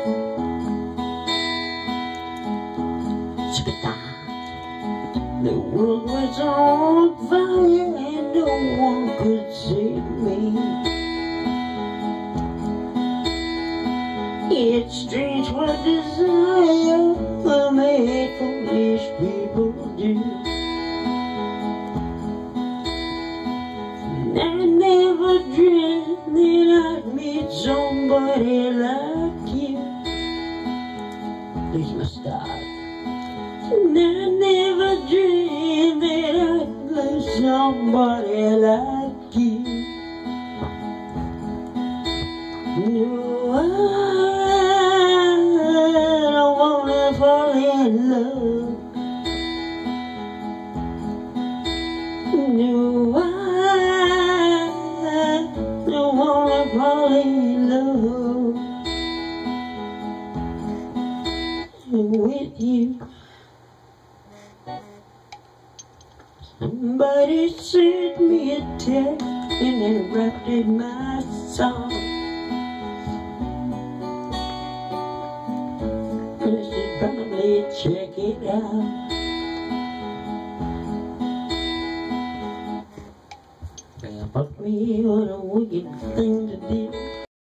The world was on fire and no one could save me. It's strange what desire will make foolish people do. And I never dreamed that I'd meet somebody like you. Here's my start. And I never dreamed that I'd love somebody like you. No, I don't wanna fall in love. No, I don't wanna fall in love with you. Somebody sent me a text and interrupted my song. I should probably check it out. Fuck me, what a wicked thing to do.